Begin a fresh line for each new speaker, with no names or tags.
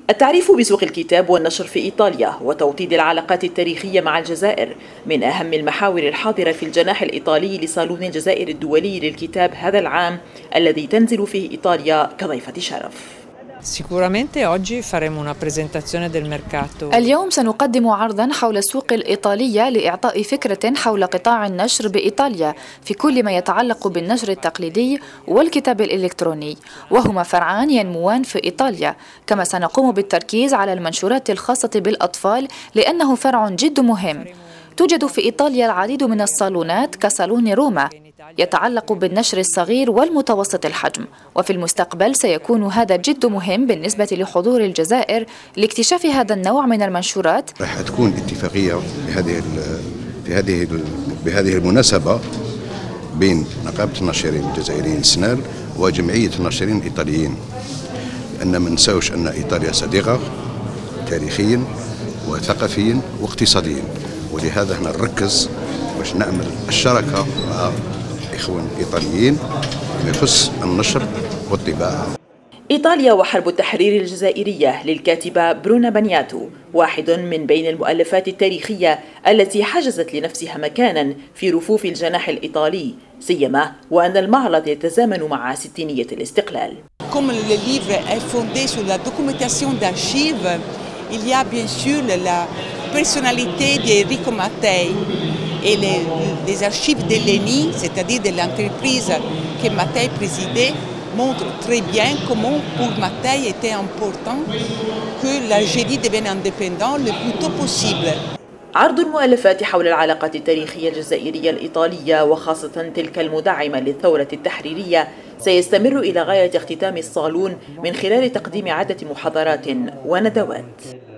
التعريف بسوق الكتاب والنشر في إيطاليا وتوطيد العلاقات التاريخية مع الجزائر من أهم المحاور الحاضرة في الجناح الإيطالي لصالون الجزائر الدولي للكتاب هذا العام، الذي تنزل فيه إيطاليا كضيفة شرف.
اليوم سنقدم عرضا حول السوق الإيطالية لإعطاء فكرة حول قطاع النشر بإيطاليا في كل ما يتعلق بالنشر التقليدي والكتاب الإلكتروني، وهما فرعان ينموان في إيطاليا. كما سنقوم بالتركيز على المنشورات الخاصة بالأطفال لأنه فرع جد مهم. توجد في إيطاليا العديد من الصالونات كصالون روما يتعلق بالنشر الصغير والمتوسط الحجم، وفي المستقبل سيكون هذا جد مهم بالنسبة لحضور الجزائر لاكتشاف هذا النوع من المنشورات.
راح تكون اتفاقية بهذه المناسبة بين نقابة الناشرين الجزائريين سنال وجمعية الناشرين الإيطاليين، لأن ما ننساوش أن إيطاليا صديقة تاريخيا وثقافيا واقتصاديا، ولهذا هنا نركز باش نعمل الشراكة مع إخوان إيطاليين فيما يخص النشر والطباعة.
إيطاليا وحرب التحرير الجزائرية للكاتبة برونا بانياتو واحد من بين المؤلفات التاريخية التي حجزت لنفسها مكانا في رفوف الجناح الإيطالي، سيما وأن المعرض يتزامن مع 600 الاستقلال.
Comme le livre est fondé sur la documentation d'archives, il y a bien sûr la personnalité d'Enrico Mattei et les archives de l'ENI, c'est-à-dire de l'entreprise que Mattei présidait, montrent très bien comment pour Mattei était important que l'Algérie devienne indépendante le plus tôt possible.
عرض المؤلفات حول العلاقات التاريخية الجزائرية الإيطالية وخاصة تلك المدعمة للثورة التحريرية سيستمر إلى غاية اختتام الصالون من خلال تقديم عدة محاضرات وندوات.